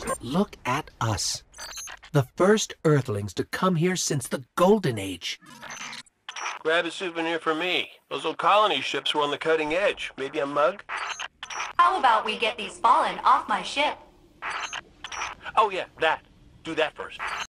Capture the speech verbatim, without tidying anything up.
Look at us. The first Earthlings to come here since the Golden Age. Grab a souvenir for me. Those old colony ships were on the cutting edge. Maybe a mug? How about we get these fallen off my ship? Oh yeah, that. Do that first.